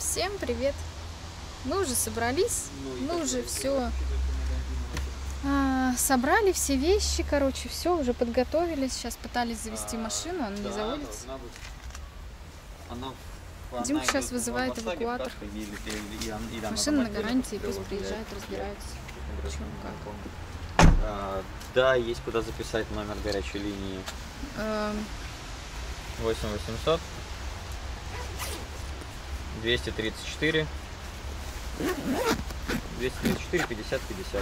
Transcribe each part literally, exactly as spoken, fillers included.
Всем привет! Мы уже собрались, мы уже все а, собрали, все вещи, короче, все уже подготовились. Сейчас пытались завести машину, она не заводится. Димка сейчас вызывает эвакуатор. Машина на гарантии, пусть приезжает, разбираются. Почему, как. А, да, есть куда записать номер горячей линии. восемь восемьсот двести тридцать четыре двести тридцать четыре пятьдесят пятьдесят.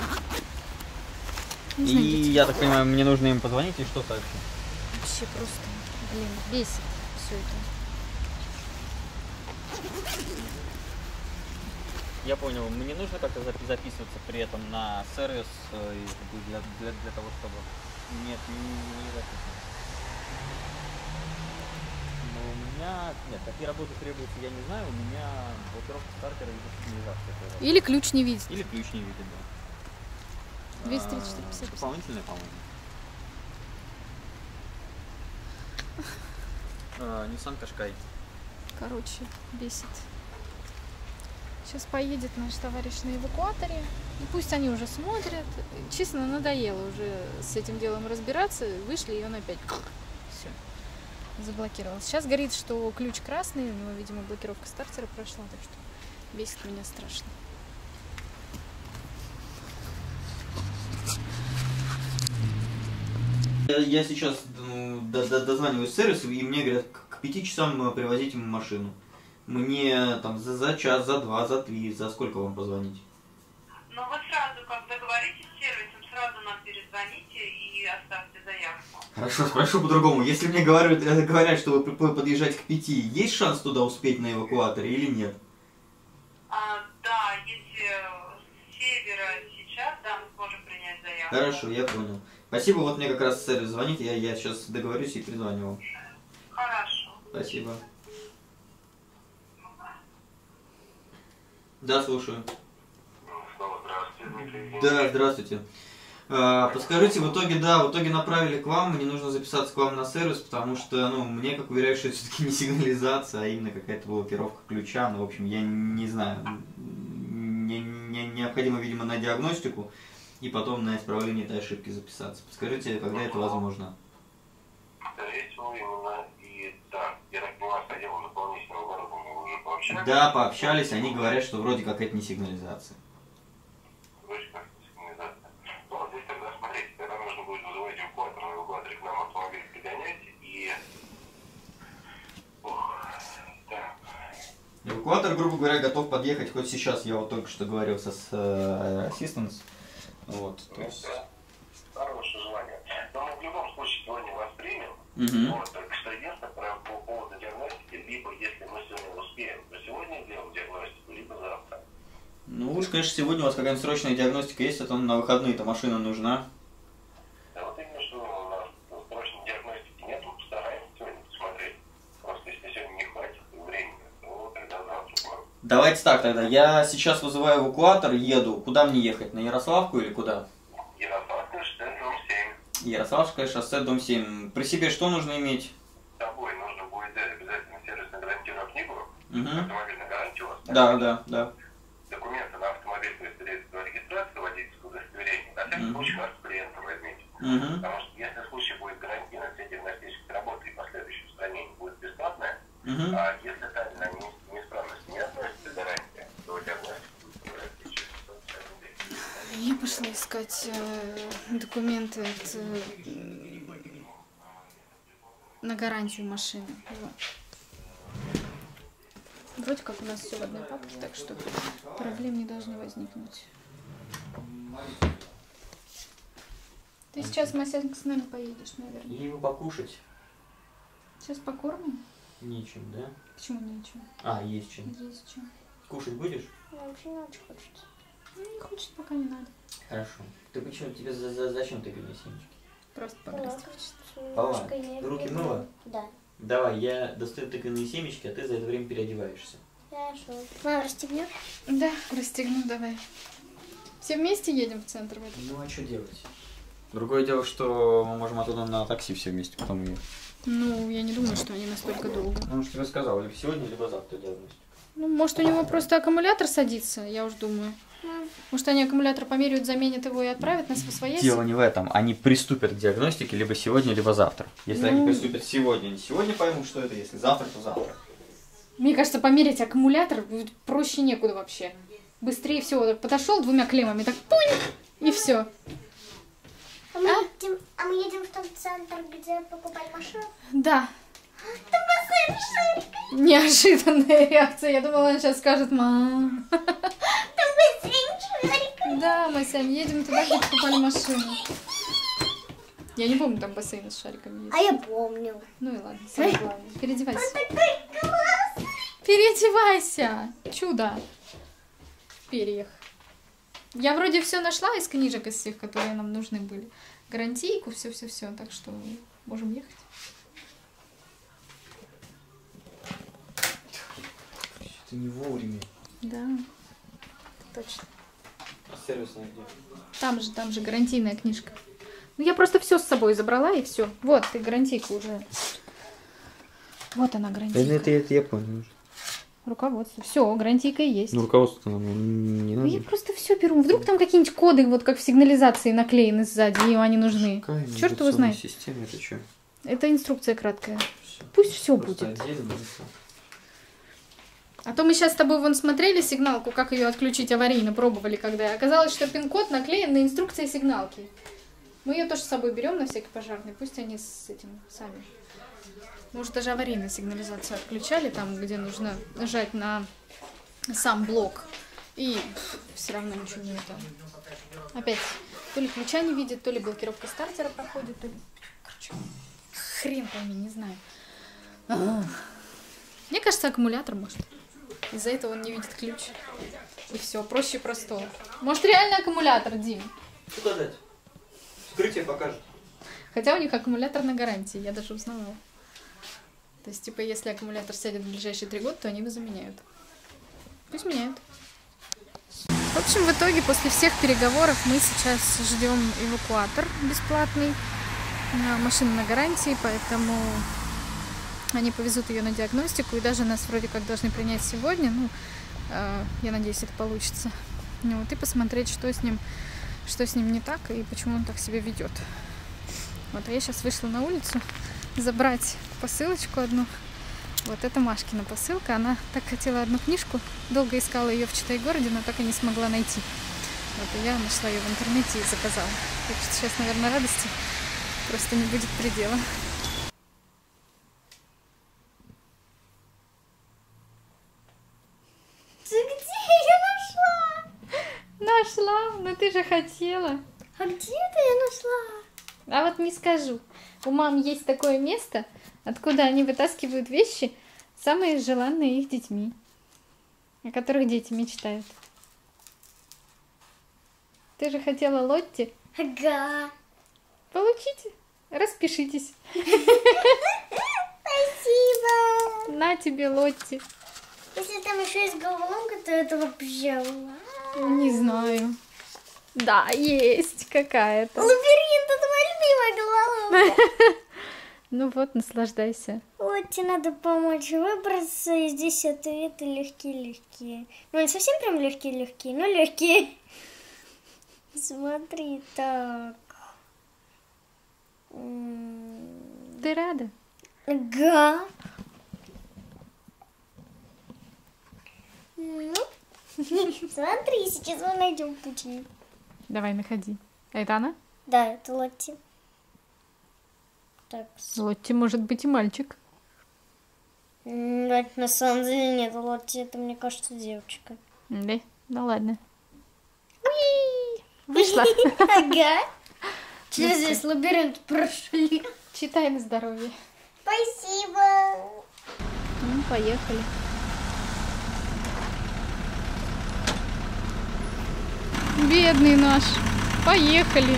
И я так понимаю, мне нужно им позвонить и что сообщить? Вообще просто, блин, бесит все это. Я понял, мне нужно как-то записываться при этом на сервис для, для, для того, чтобы... Нет, не, не записываться. Но у меня... Нет, какие работы требуются, я не знаю. У меня блокировка стартера и сигнализация. Или ключ не видит. Или ключ не видит, да. двести тридцать четыре пятьдесят. Дополнительное, по-моему. Nissan Qashqai. Короче, бесит. Сейчас поедет наш товарищ на эвакуаторе. И пусть они уже смотрят. Честно, надоело уже с этим делом разбираться. Вышли, и он опять все заблокировался. Сейчас говорит, что ключ красный, у него, видимо, блокировка стартера прошла, так что бесит меня страшно. Я сейчас ну, дозваниваюсь в сервис, и мне говорят, к пяти часам привозить ему машину. Мне там за, за час, за два, за три, за сколько вам позвонить? Ну вы сразу, как договоритесь с сервисом, сразу нам перезвоните и оставьте заявку. Хорошо, спрошу по-другому. Если мне говорят, говорят, что вы подъезжаете к пяти, есть шанс туда успеть на эвакуаторе или нет? А, да, если с севера сейчас, да, мы сможем принять заявку. Хорошо, я понял. Спасибо, вот мне как раз сервис звонит, я, я сейчас договорюсь и перезвоню вам. Хорошо. Спасибо. Да, слушаю. Да, здравствуйте. А, подскажите, в итоге, да, в итоге направили к вам, мне нужно записаться к вам на сервис, потому что, ну, мне, как уверяют, что это все-таки не сигнализация, а именно какая-то блокировка ключа, ну, в общем, я не знаю, не, не, необходимо, видимо, на диагностику и потом на исправление этой ошибки записаться. Подскажите, когда это возможно? Скорее всего, именно и да, я так понимаю, с отделом дополнительного оборудования вы уже пообщались? Да, пообщались, они говорят, что вроде как это не сигнализация. Вроде как не сигнализация. Ну, здесь тогда, смотрите, тогда нужно будет вызывать эвакуатор, на эвакуаторе к нам автомобиль пригонять и... Ох, так. Эвакуатор, грубо говоря, готов подъехать хоть сейчас, я вот только что говорил со с, uh, Assistance. Вот, то есть... Да. Хорошее желание. Но мы в любом случае сегодня вас примем. Угу. Вот, только что единственное, по поводу диагностики, либо если мы сегодня успеем, то сегодня делаем диагностику, либо завтра. Ну, лучше, конечно, сегодня у вас какая-нибудь срочная диагностика есть, а то на выходные-то машина нужна. Да вот именно, что у нас срочной диагностики нет, мы постараемся сегодня посмотреть. Просто если сегодня не хватит времени, то тогда завтра. Давайте так тогда, я сейчас вызываю эвакуатор, еду. Куда мне ехать, на Ярославку или куда? Ярославское шоссе, дом семь. Ярославское шоссе, дом семь. При себе что нужно иметь? С собой нужно будет взять обязательно сервисно-гарантийную книгу. Угу. Автомобильная гарантия у вас. Да, да, да. Документы на автомобиль, то есть средства регистрации, водительское удостоверение. На всякий Мгм. случай карту клиента возьмите. Угу. Потому что если в случае будет гарантия на все диагностические работы и последующее устранение будет бесплатное, Угу. а если дали на не- неисправность не относится гарантия, то диагностика будет проводиться через сто пятьдесят рублей. Я пошла искать э, документы от, э, на гарантию машины. Вот. Вроде как у нас все в одной папке, так что проблем не должно возникнуть. Ты сейчас, Масянка, с нами поедешь, наверное. Или покушать? Сейчас покормим? Нечем, да? Почему нечего? А, есть чем. Есть чем. Кушать будешь? Да, очень очень хочется. Не хочет, пока не надо. Хорошо. Ты почему, тебе за, за, зачем тыквенные семечки? Просто погрызть хочется. Пала, ты руки мыла? Да. Давай, я достаю тыквенные семечки, а ты за это время переодеваешься. Хорошо. Мама, расстегнешь? Да, расстегну, давай. Все вместе едем в центр в этот? Ну а что делать? Другое дело, что мы можем оттуда на такси все вместе потом ехать. Ну, я не думаю, что они настолько долго. Ну, что я сказал, либо сегодня, либо завтра диагностику. Ну, может, у него просто аккумулятор садится, я уж думаю. Может, они аккумулятор померяют, заменят его и отправят нас в свои. Дело не в этом. Они приступят к диагностике либо сегодня, либо завтра. Если ну... они приступят сегодня, они сегодня поймут, что это. Если завтра, то завтра. Мне кажется, померить аккумулятор проще некуда вообще. Быстрее всего. Подошел двумя клеммами, так пунь, и все. А мы, а? Едем, а мы едем в том центр, где покупать машину? Да. Там бассейн с шариками. Неожиданная реакция. Я думала, он сейчас скажет: мам. Там бассейн с шариками. Да, мы с вами едем туда, где покупали машину. Я не помню, там бассейн с шариками есть. А я помню. Ну и ладно, самое главное. Переодевайся. Он такой классный. Переодевайся. Чудо. В перьях. Я вроде все нашла из книжек, из всех, которые нам нужны были. Гарантийку, все-все-все. Так что можем ехать. Это не вовремя. Да, точно. А сервисная где? Там же, там же гарантийная книжка. Ну, я просто все с собой забрала, и все. Вот, ты гарантийку уже. Вот она, гарантийка. Это, это я понял. Руководство. Все, гарантийка есть. Ну, руководство нам не надо. Ну, я просто все беру. Вдруг там какие-нибудь коды, вот как в сигнализации, наклеены сзади, и они нужны. Какая черт его знает. Система, это что? Это инструкция краткая. Все. Пусть все будет. Отдельно, а то мы сейчас с тобой вон смотрели сигналку, как ее отключить аварийно, пробовали когда. Оказалось, что пин-код наклеен на инструкции сигналки. Мы ее тоже с собой берем на всякий пожарный. Пусть они с этим сами. Может, даже аварийную сигнализацию отключали, там, где нужно нажать на сам блок. И пфф, все равно ничего не это. Опять, то ли ключа не видит, то ли блокировка стартера проходит, то ли... Короче, хрен пойми, не знаю. А-а-а. Мне кажется, аккумулятор может. Из-за этого он не видит ключ. И все, проще простого. Может, реально аккумулятор, Дим? Куда дать? Вскрытие покажет. Хотя у них аккумулятор на гарантии, я даже узнавала. То есть, типа, если аккумулятор сядет в ближайшие три года, то они его заменяют. Пусть меняют. В общем, в итоге, после всех переговоров, мы сейчас ждем эвакуатор бесплатный. Машина на гарантии, поэтому они повезут ее на диагностику. И даже нас вроде как должны принять сегодня. Ну, э, я надеюсь, это получится. Ну, вот, и посмотреть, что с ним, что с ним не так и почему он так себя ведет. Вот, а я сейчас вышла на улицу забрать посылочку одну. Вот это Машкина посылка. Она так хотела одну книжку, долго искала ее в Читай-городе, но так и не смогла найти. Вот, и я нашла ее в интернете и заказала. Так что сейчас, наверное, радости просто не будет предела. Ты где ее нашла? Нашла? Ну ты же хотела. А где ты ее нашла? А вот не скажу. У мам есть такое место, откуда они вытаскивают вещи, самые желанные их детьми, о которых дети мечтают. Ты же хотела Лотти? Ага. Получите. Распишитесь. Спасибо. На тебе, Лотти. Если там еще есть головоломка, то это вообще... Не знаю. Да, есть какая-то. Лабиринт, это моя любимая головоломка. Ну вот, наслаждайся. Вот, тебе надо помочь выбраться, и здесь ответы легкие-легкие. Ну, не совсем прям легкие-легкие, но легкие. Смотри, так. Ты рада? Ага. Ну, смотри, сейчас мы найдем пути. Давай, находи. А это она? Да, это Лотти. Так. Лотти может быть и мальчик. Нет, на самом деле нет, Лотти, это, мне кажется, девочка. Да? Ну ладно. Уи! Вышла. Ага. Через весь лабиринт прошли. Читай на здоровье. Спасибо. Ну, поехали. Бедный наш. Поехали.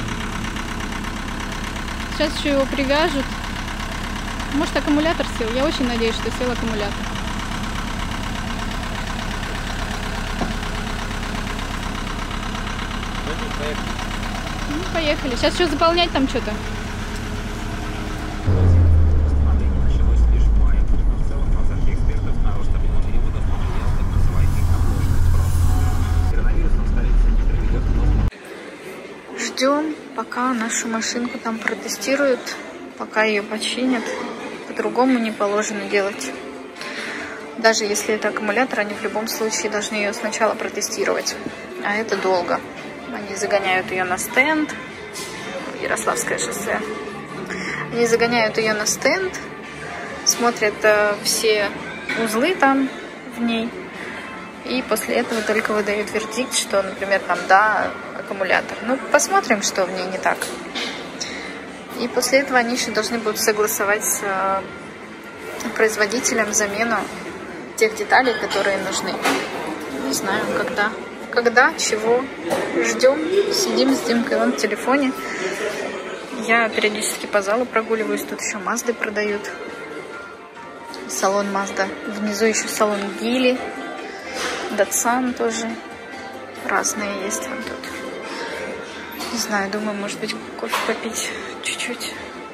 Сейчас еще его привяжут. Может, аккумулятор сел? Я очень надеюсь, что сел аккумулятор. Ну, поехали. Сейчас еще заполнять там что-то. ждем, пока нашу машинку там протестируют, пока ее починят. По-другому не положено делать. Даже если это аккумулятор, они в любом случае должны ее сначала протестировать. А это долго. Они загоняют ее на стенд. Ярославское шоссе. Они загоняют ее на стенд, смотрят э, все узлы там в ней. И после этого только выдают вердикт, что, например, там, да, аккумулятор. Ну, посмотрим, что в ней не так. И после этого они еще должны будут согласовать с э, производителем замену тех деталей, которые нужны. Не знаю, когда. Когда, чего. Ждем. Сидим с Димкой вон в телефоне. Я периодически по залу прогуливаюсь. Тут еще Мазды продают. Салон Мазда. Внизу еще салон Гили. Датсан тоже. Разные есть вон тут. Не знаю, думаю, может быть, кофе попить чуть-чуть.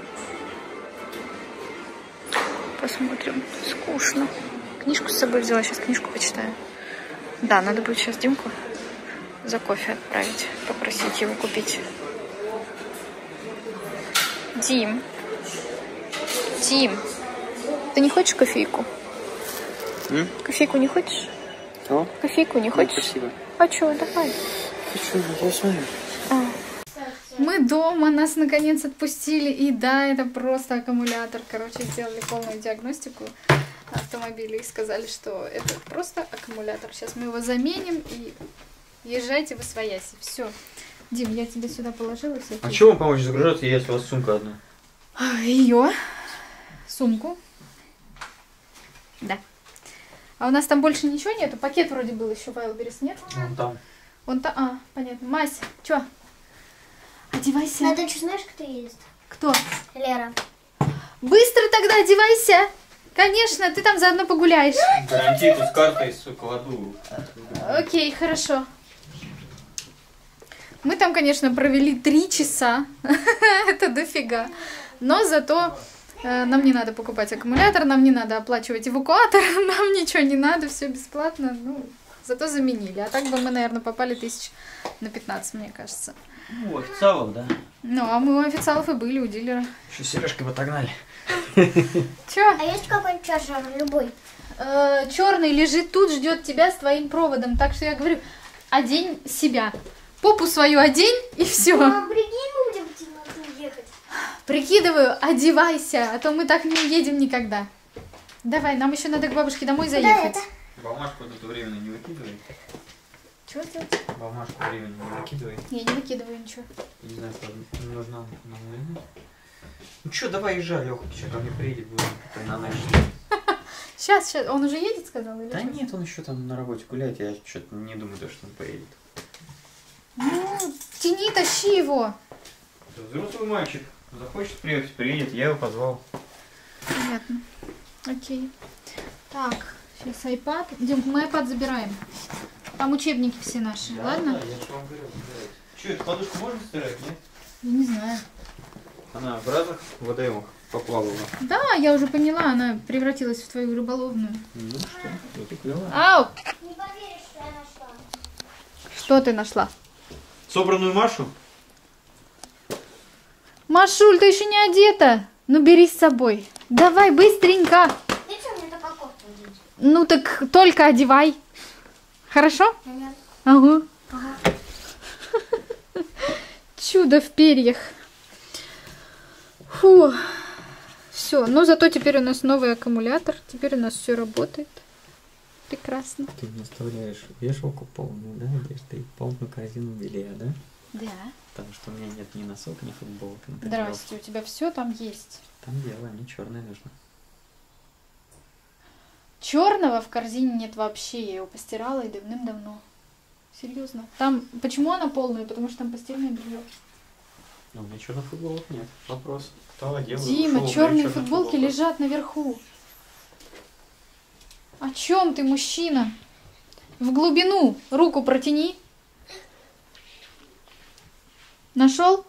Посмотрим. Скучно. Книжку с собой взяла. Сейчас книжку почитаю. Да, надо будет сейчас Димку за кофе отправить. Попросить его купить. Дим. Дим. Ты не хочешь кофейку? М? Кофейку не хочешь? О? Кофейку не хочешь? Ну, спасибо. А что, давай. Хочу, я смотрю. А. Мы дома, нас наконец отпустили. И да, это просто аккумулятор. Короче, сделали полную диагностику автомобиля и сказали, что это просто аккумулятор. Сейчас мы его заменим и езжайте в Освояси. Все. Дим, я тебе сюда положила всякие. А что вам помочь загружаться, если у вас сумка одна? Ее сумку. Да. А у нас там больше ничего нету? Пакет вроде был еще, Wildberries, нет? Вон там. Вон там. А, понятно. Мась, что? Одевайся. А ты что, знаешь, кто есть? Кто? Лера. Быстро тогда одевайся. Конечно, ты там заодно погуляешь. Гарантию с картой с кладу. Окей, хорошо. Мы там, конечно, провели три часа. Это дофига. Но зато э, нам не надо покупать аккумулятор, нам не надо оплачивать эвакуатор, нам ничего не надо, все бесплатно. Ну, зато заменили. А так бы мы, наверное, попали тысяч на пятнадцать, мне кажется. Ну, у официалов, да. Ну, а мы у официалов и были, у дилера. Еще сережкой подогнали. Че? А есть какой-нибудь чарджер, любой? Э, черный лежит тут, ждет тебя с твоим проводом. Так что я говорю, одень себя. Попу свою одень и все. А прикинь, будем в темноту ехать. Прикидываю, одевайся, а то мы так не уедем никогда. Давай, нам еще надо к бабушке домой Куда заехать. это? Бумажку тут временно не выкидывай. Чего делать? Бумажку временно не выкидывай. Я не выкидываю ничего. Не знаю, правда, нужна нам, наверное. Ну что, давай езжай, Лёха, что ко мне приедет, будем потом на ночь. Сейчас, сейчас. Он уже едет, сказал? Или Да что? нет, он еще там на работе гуляет, я что-то не думаю, что он поедет. Ну, тяни, тащи его. Взрослый мальчик, захочет приехать, приедет, я его позвал. Понятно. Окей. Так, сейчас iPad. Дим, мы iPad забираем. Там учебники все наши, Да, ладно? да, я же вам говорю, забирайте. Что, эту подушку можно стирать, нет? Я не знаю. Она в разных ВДМах поплавала. Да, я уже поняла, она превратилась в твою рыболовную. Ну что, вот и клево. Ау! Не поверишь, что я нашла. Что ты нашла? Собранную Машу? Машуль, ты еще не одета? Ну, бери с собой. Давай, быстренько. Ты что, мне только кофту одеть? Ну, так только одевай. Хорошо? Понятно. Ага. Ага. Чудо в перьях. Фу. Все, ну зато теперь у нас новый аккумулятор. Теперь у нас все работает. Прекрасно. Ты не оставляешь вешалку полную, да, где стоит полную корзину белья, да? Да. Потому что у меня нет ни носок, ни футболок. Ни Здрасте, у тебя все там есть. Там дело, мне черное нужно. Черного в корзине нет вообще. Я его постирала и давным-давно. Серьезно. Там, почему она полная? Потому что там постельное белье. Но у меня черных футболок нет. Вопрос. Кто одел? Дима, черные футболки лежат наверху. О чем ты, мужчина? В глубину руку протяни. Нашел?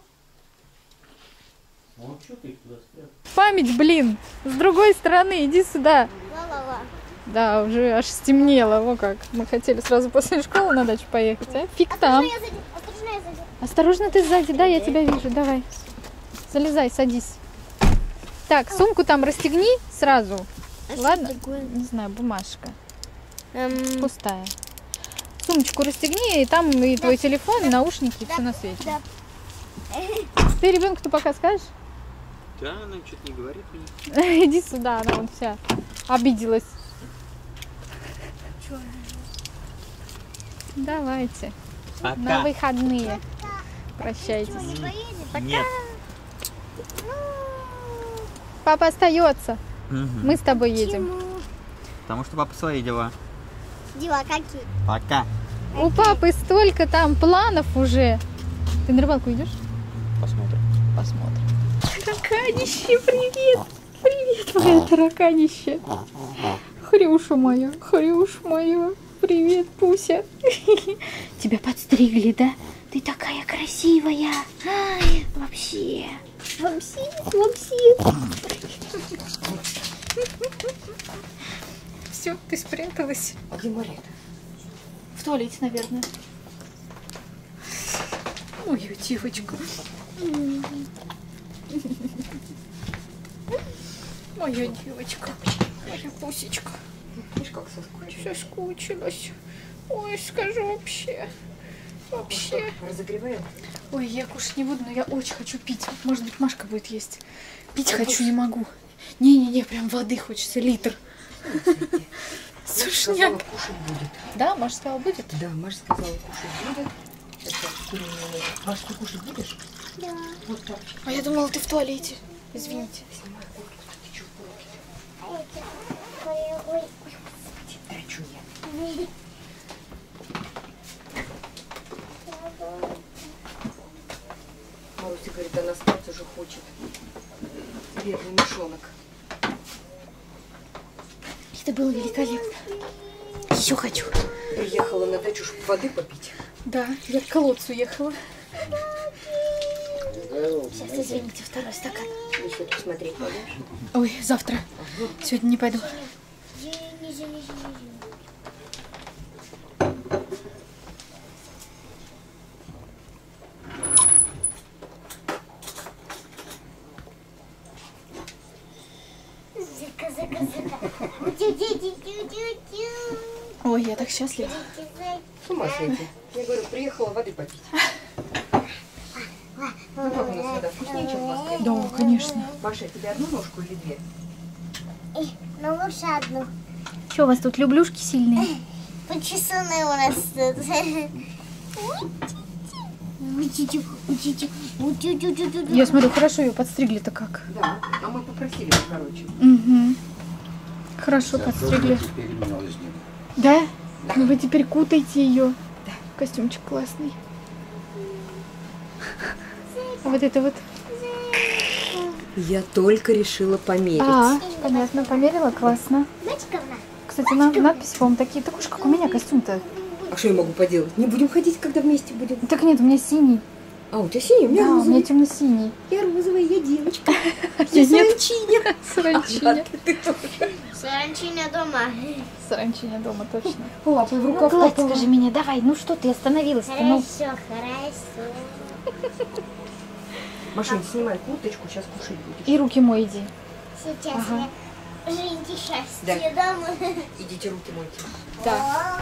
Вот что ты туда спрятал? Память, блин. С другой стороны, иди сюда. Ла-ла-ла. Да, уже аж стемнело. Во как. Мы хотели сразу после школы на дачу поехать, а? Фиг там. Осторожно, я сзади. Осторожно, я сзади. Осторожно, ты сзади, да, я тебя вижу, давай. Залезай, садись. Так, сумку там расстегни сразу. Ладно? Не знаю, бумажка. Эм, Пустая. Сумочку расстегни, и там и твой телефон, и наушники, и все на свете. да. Ты ребенку-то пока скажешь? Да, она что-то не говорит мне. Иди сюда, она вон вся обиделась. Давайте. На выходные. Прощайтесь. Нет. Папа остается. Мы с тобой едем. Потому что папа свои дела. Дела какие? Пока. У папы столько там планов уже. Ты на рыбалку идешь? Посмотрим. Посмотрим. Тараканище, привет! Привет, моя тараканище. Хрюша моя, Хрюша моя. Привет, Пуся. Тебя подстригли, да? Ты такая красивая. Ай, вообще. Вообще, вообще. Все, ты спряталась. А где Мария? В туалете, наверное. Моя девочка. Моя девочка. Моя Пусечка. Видишь, как соскучилась? Соскучилась. Ой, скажи вообще. Вообще. Разогреваем? Ой, я кушать не буду, но я очень хочу пить. Может быть, Машка будет есть. Пить хочу, не могу. Не-не-не, прям воды хочется, литр. Сушняк. Кушать будет. Да, Маша сказала, будет? Да, Маша сказала, кушать будет. Сейчас я переменю. Маша, ты кушать будешь? Да. Вот так. А я думала, ты в туалете. Извините. Снимай куртку, ты чё в руки? Ой, ой, ой. Да, чё я? Маруся говорит, она спать уже хочет. Бедный мышонок. Это было великолепно. Еще хочу. Приехала на дачу, чтобы воды попить. Да, я к колодцу ехала. Сейчас, извините, второй стакан. Еще посмотреть пойдешь? Ой, завтра. Сегодня не пойду. Зыка, зыка, зыка. Тю-тю-тю-тю-тю. Ой, я так счастлива. С ума сойти. Я говорю, приехала воды попить. Ну как у нас вода вкуснее, чем в Москве? Да, конечно. Маша, тебе одну ножку или две? Ну, лучше одну. Что у вас тут, люблюшки сильные? Почесаны у нас тут. Я смотрю, хорошо ее подстригли-то как. Да, а мы попросили, короче. Угу. Хорошо подстригли. Да? Ну вы теперь кутаете ее. Да. Костюмчик классный. А вот это вот. Я только решила померить. А, понятно, померила, классно. Кстати, на надписи, по-моему, такие, такой же, как у меня костюм-то. А что я могу поделать? Не будем ходить, когда вместе будем? Так нет, у меня синий. А, у тебя синий? У меня Да, у меня розовый. темно-синий. Я розовая, я девочка. Я Я нет. саранчиня. Саранчиня. Ты тоже. Саранчиня дома. Саранчиня дома, точно. Лапой в Ну, рукав гладь, попала. скажи меня, давай, ну что ты остановилась-то? Ну, Хорошо, хорошо. Машин, снимай курточку, сейчас кушать будешь. и руки мой иди. Сейчас Ага. я жизнь счастье Да. дома. Идите руки мойте. Да.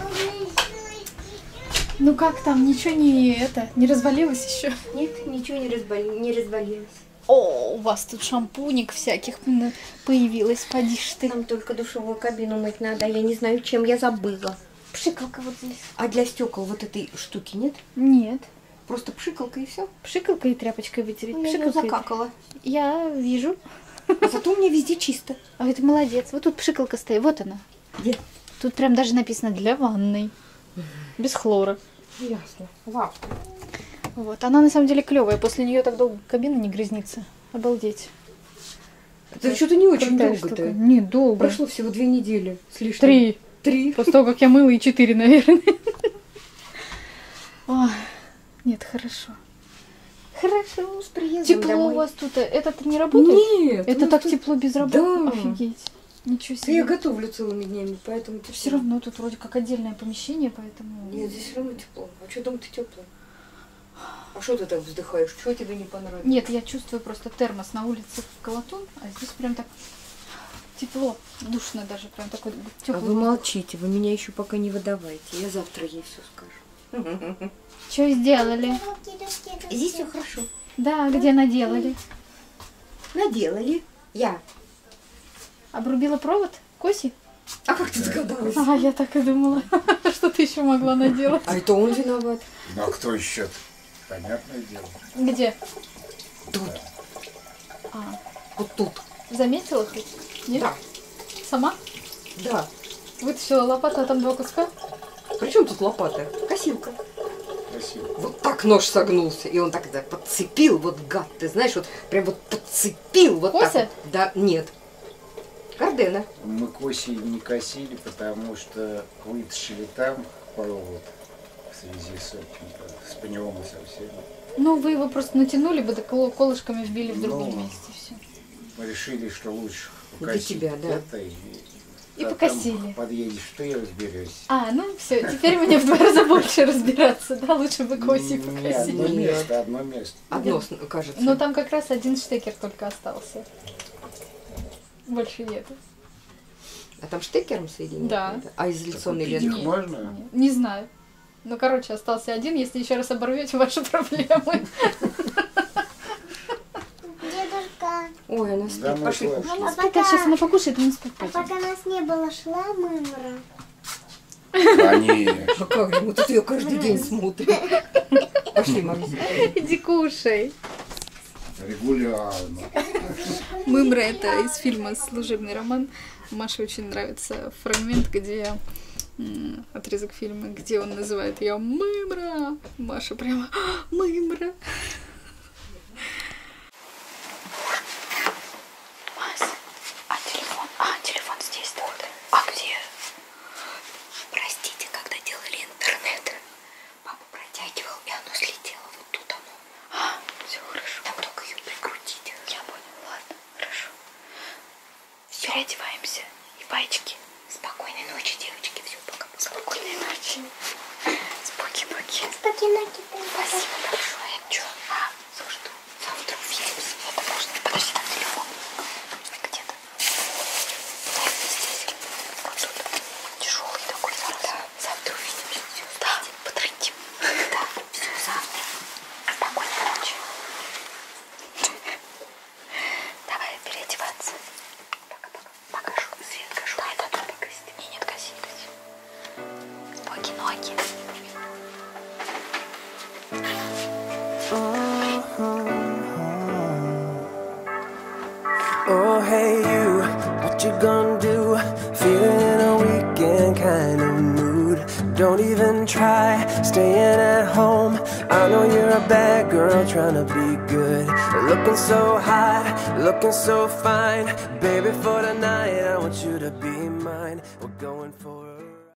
Ну как там, ничего не это, не развалилось еще? Нет, ничего не, разболи... не развалилось. О, у вас тут шампуник всяких м, появилось, поди ж ты. Нам только душевую кабину мыть надо, я не знаю, чем я забыла. Пшикалка вот здесь. А для стекол вот этой штуки нет? Нет. Просто пшикалка и все. Пшикалка и тряпочкой вытереть. Я её Пшикалка и- закакала. Я вижу. А зато у меня везде чисто. А это молодец. Вот тут пшикалка стоит. Вот она. Где? Тут прям даже написано для ванной. Без хлора. Ясно. Вау. Вот. Она на самом деле клевая. После нее так долго кабина не грязнится. Обалдеть. Это что-то не очень Крутая долго-то. штука. Не, долго. Прошло всего две недели с лишним. Три. Три. После того, как я мыла, и четыре, наверное. Ой, нет, хорошо. Хорошо. С приездом Тепло домой. у вас тут. Это не работает? Нет. Это у нас так тут- тепло без работы? Да. Офигеть. Ничего Да я себе. готовлю целыми днями, поэтому тепло. Все равно тут вроде как отдельное помещение, поэтому... Нет, здесь все равно тепло. А что дом-то теплый? А что ты так вздыхаешь? Чего тебе не понравилось? Нет, я чувствую просто термос на улице колотун, а здесь прям так тепло, душно даже, прям такой теплый. А вы молчите, вы меня еще пока не выдавайте. Я завтра ей все скажу. Что сделали? Здесь все хорошо. Да, где наделали? Наделали. Я. Обрубила провод? Коси? А как ты догадалась? А, я так и думала, что ты еще могла наделать. А это он виноват. Ну а кто еще? Понятное дело. Где? Тут. А, Вот тут. заметила хоть? Нет? Да. Сама? Да. Вытащила лопату, а там два куска? При чем тут лопата? Косилка. Спасибо. Вот так нож согнулся, и он так это подцепил, вот гад, ты знаешь, вот прям вот подцепил, вот Кося? так. Вот. Да, нет. Гардена. Мы коси не косили, потому что вытащили там провод в связи с, этим, с пневом совсем. Ну, вы его просто натянули бы, да кол- колышками вбили в другом Ну, месте, все. Мы решили, что лучше Для покосить тебя, да. это, и, И а покосили. там подъедешь ты и разберешься. А, ну все, теперь мне в два раза больше разбираться, да, лучше бы коси Не, одно покосили. место, одно место. Одно, кажется. Но там как раз один штекер только остался. Больше нету. А там штекером соединить? Да. надо? А изоляционной Так, лентой? их можно? Не знаю. Ну, короче, остался один. Если еще раз оборвете, ваши проблемы. Дедушка, Ой, она спит, Да, мы пошли слышим. кушать. а Спит, а сейчас она покушает, и не спать а пойдем. пока нас не было, шла мымра. Конечно. А как же, мы тут ее каждый день смотрим. Пошли, Маруся. Иди кушай. Регулярно. Мымра — это из фильма «Служебный роман». Маше очень нравится фрагмент, где м, отрезок фильма, где он называет ее Мымра. Маша прямо «А, Мымра. Мась, а телефон? А, телефон здесь, да? А где? Простите, когда делали интернет, папа протягивал, и оно слетело. Вот тут оно. А, все хорошо. Там только ее прикрутить. Я понял, ладно, хорошо. Всё. Переодеваемся. И баечки. Спокойной ночи, девочки. Все, пока-пока. Спокойной ночи. Споки-поки. Спокойноки. Спасибо большое. Чё? А, слушай, завтра увидимся. Это можно. Подожди, там телефон. Где-то. Нет, не здесь. Вот тут. Тяжелый такой зараз. Да. Завтра увидимся. Все, да. Потрындим. Да. Все, завтра. Спокойной ночи. Давай переодеваться. Пока-пока. Покажу. Свет кажу. Да, да, да. Погаси. Не, нет, гаси, гаси. Ноги-ноги. Oh hey you, what you gonna do? Feeling in a weekend kind of mood. Don't even try staying at home. I know you're a bad girl trying to be good. Looking so hot, looking so fine. Baby, for tonight I want you to be mine. We're going for